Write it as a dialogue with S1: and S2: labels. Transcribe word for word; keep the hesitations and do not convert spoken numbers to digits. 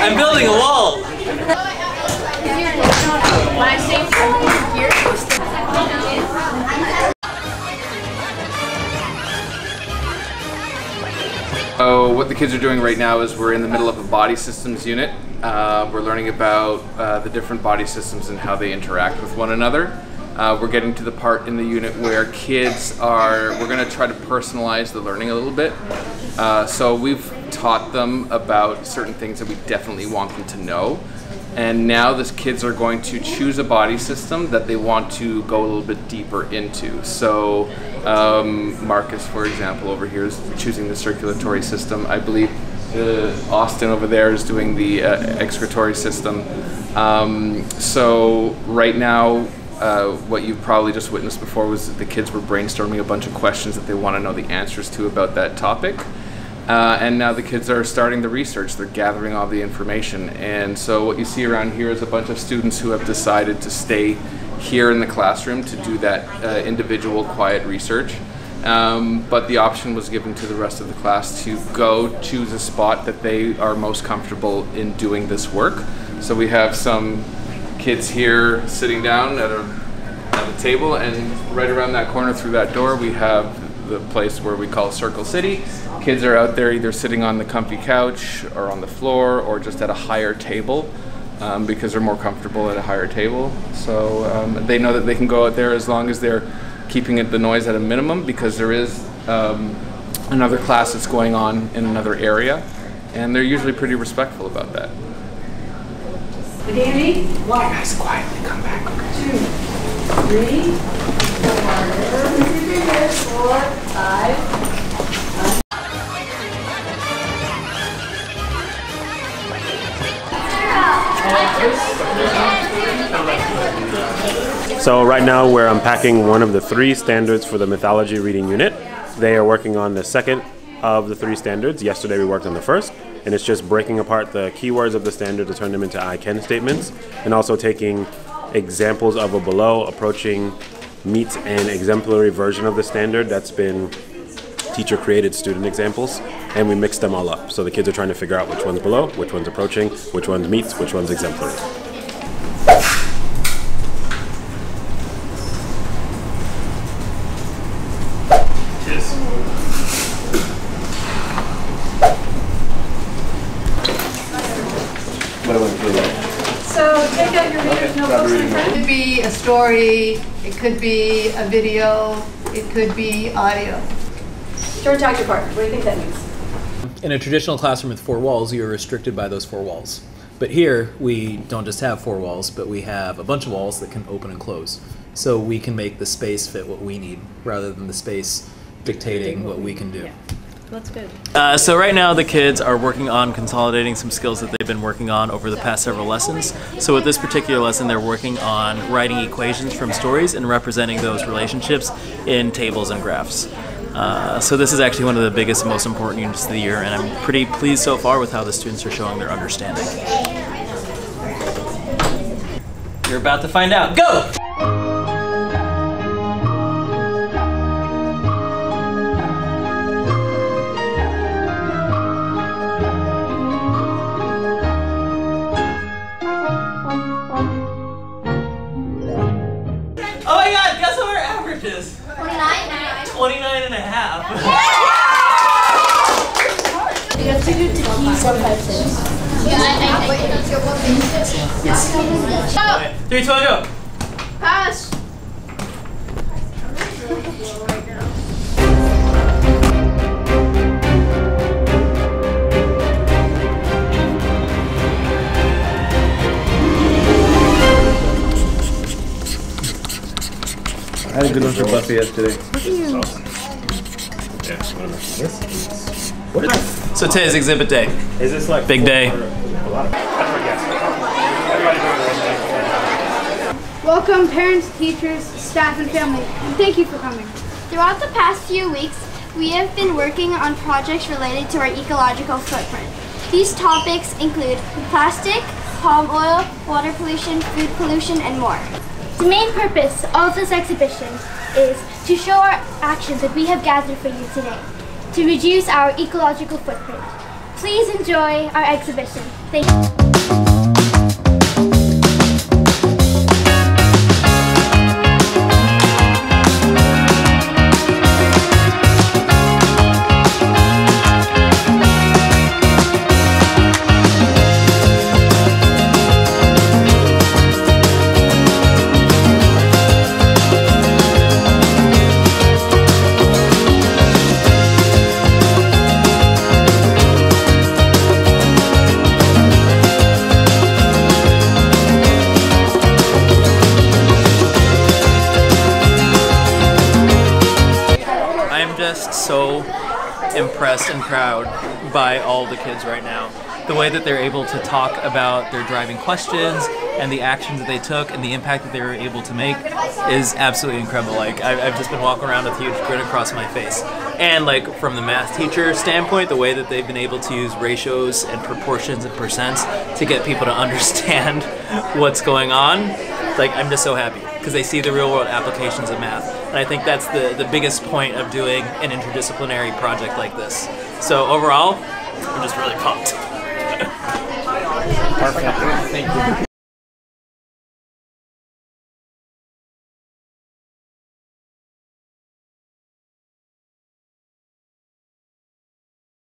S1: I'm building a wall.
S2: My same here.
S3: So what the kids are doing right now is we're in the middle of a body systems unit. Uh, we're learning about uh, the different body systems and how they interact with one another. Uh, we're getting to the part in the unit where kids are, we're going to try to personalize the learning a little bit. Uh, so we've taught them about certain things that we definitely want them to know. And now the kids are going to choose a body system that they want to go a little bit deeper into. So um, Marcus, for example, over here is choosing the circulatory system. I believe uh, Austin over there is doing the uh, excretory system. Um, so right now, uh, what you've probably just witnessed before was that the kids were brainstorming a bunch of questions that they want to know the answers to about that topic. Uh, and now the kids are starting the research. They're gathering all the information. And so what you see around here is a bunch of students who have decided to stay here in the classroom to do that uh, individual quiet research. Um, but the option was given to the rest of the class to go choose a spot that they are most comfortable in doing this work. So we have some kids here sitting down at a, at a table, and right around that corner through that door we have the place where we call Circle City. Kids are out there either sitting on the comfy couch or on the floor or just at a higher table um, because they're more comfortable at a higher table. So um, they know that they can go out there as long as they're keeping it, the noise at a minimum, because there is um, another class that's going on in another area, and they're usually pretty respectful about that.
S2: Danny,
S3: one. You guys quietly come back.
S2: Two, three, four, five.
S4: So right now we're unpacking one of the three standards for the mythology reading unit. They are working on the second of the three standards. Yesterday we worked on the first, and it's just breaking apart the keywords of the standard to turn them into I can statements, and also taking examples of a below approaching meets an exemplary version of the standard that's been teacher created student examples, and we mix them all up. So the kids are trying to figure out which one's below, which one's approaching, which one's meets, which one's exemplary.
S2: So take out your reader's notebooks and pen. It could be a story, it could be a video, it could be audio. George, talk your part. What do you think that means?
S1: In a traditional classroom with four walls, you're restricted by those four walls. But here, we don't just have four walls, but we have a bunch of walls that can open and close. So we can make the space fit what we need, rather than the space dictating what we can do.
S5: Yeah. That's good.
S6: Uh, so right now the kids are working on consolidating some skills that they've been working on over the past several lessons. So with this particular lesson they're working on writing equations from stories and representing those relationships in tables and graphs. Uh, so this is actually one of the biggest and most important units of the year, and I'm pretty pleased so far with how the students are showing their understanding. You're about to find out. Go! Oh my god, guess what our average is?
S5: twenty-nine?
S6: twenty-nine and a half.
S5: You have to do tequila sometimes. Yeah, I think that's your one thing.
S6: Yes. Three, two, one, go.
S5: Pass.
S3: I had a good one for Buffy yesterday.
S6: What is So today's exhibit day.
S4: Is this like
S6: big day?
S7: Welcome parents, teachers, staff, and family, and thank you for coming.
S8: Throughout the past few weeks, we have been working on projects related to our ecological footprint. These topics include plastic, palm oil, water pollution, food pollution, and more. The main purpose of this exhibition is to show our actions that we have gathered for you today to reduce our ecological footprint.
S5: please enjoy our exhibition. Thank you.
S6: Just so impressed and proud by all the kids right now. The way that they're able to talk about their driving questions and the actions that they took and the impact that they were able to make is absolutely incredible. Like, I've just been walking around with a huge grin across my face. And like, from the math teacher standpoint, the way that they've been able to use ratios and proportions and percents to get people to understand what's going on, like, I'm just so happy because they see the real world applications of math. And I think that's the, the biggest point of doing an interdisciplinary project like this. So overall, I'm just really pumped.
S9: Perfect. Thank you.